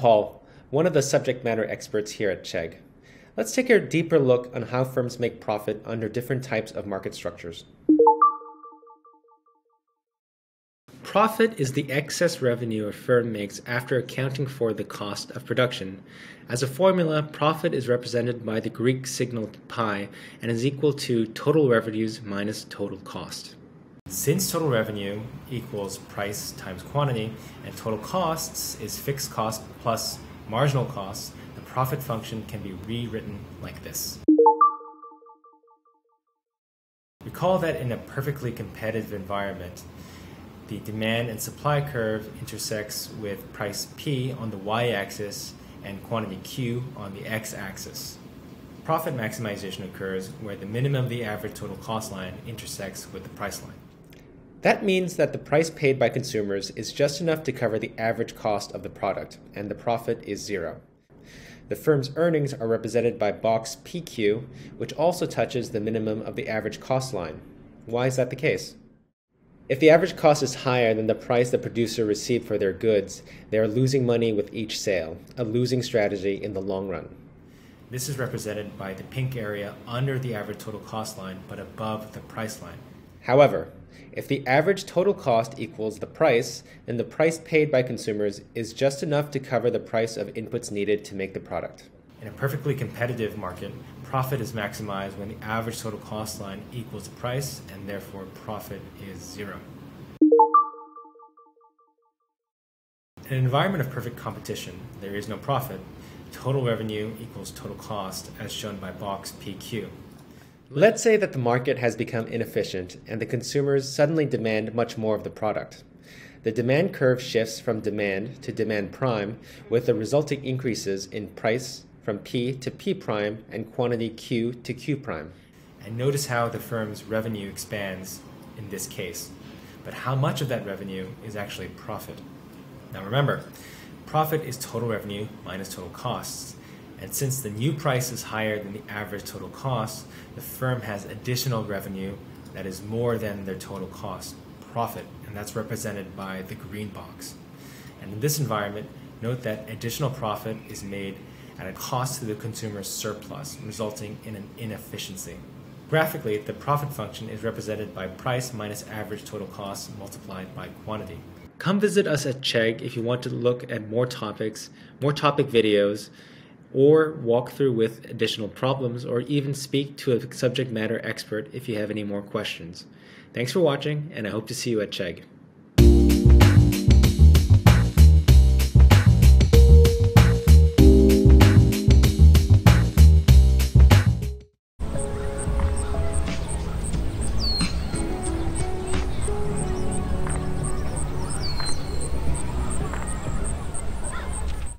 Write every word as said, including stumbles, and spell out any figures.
Paul, one of the subject matter experts here at Chegg. Let's take a deeper look on how firms make profit under different types of market structures. Profit is the excess revenue a firm makes after accounting for the cost of production. As a formula, profit is represented by the Greek signal pi and is equal to total revenues minus total cost. Since total revenue equals price times quantity and total costs is fixed cost plus marginal costs, the profit function can be rewritten like this. Recall that in a perfectly competitive environment, the demand and supply curve intersects with price P on the y-axis and quantity Q on the x-axis. Profit maximization occurs where the minimum of the average total cost line intersects with the price line. That means that the price paid by consumers is just enough to cover the average cost of the product, and the profit is zero. The firm's earnings are represented by box P Q, which also touches the minimum of the average cost line. Why is that the case? If the average cost is higher than the price the producer received for their goods, they are losing money with each sale, a losing strategy in the long run. This is represented by the pink area under the average total cost line but above the price line. However, if the average total cost equals the price, then the price paid by consumers is just enough to cover the price of inputs needed to make the product. In a perfectly competitive market, profit is maximized when the average total cost line equals the price, and therefore profit is zero. In an environment of perfect competition, there is no profit. Total revenue equals total cost, as shown by box P Q. Let's say that the market has become inefficient and the consumers suddenly demand much more of the product. The demand curve shifts from demand to demand prime, with the resulting increases in price from P to P prime and quantity Q to Q prime. And notice how the firm's revenue expands in this case. But how much of that revenue is actually profit? Now remember, profit is total revenue minus total costs. And since the new price is higher than the average total cost, the firm has additional revenue that is more than their total cost, profit, and that's represented by the green box. And in this environment, note that additional profit is made at a cost to the consumer's surplus, resulting in an inefficiency. Graphically, the profit function is represented by price minus average total cost multiplied by quantity. Come visit us at Chegg if you want to look at more topics, more topic videos, or walk through with additional problems, or even speak to a subject matter expert if you have any more questions. Thanks for watching, and I hope to see you at Chegg.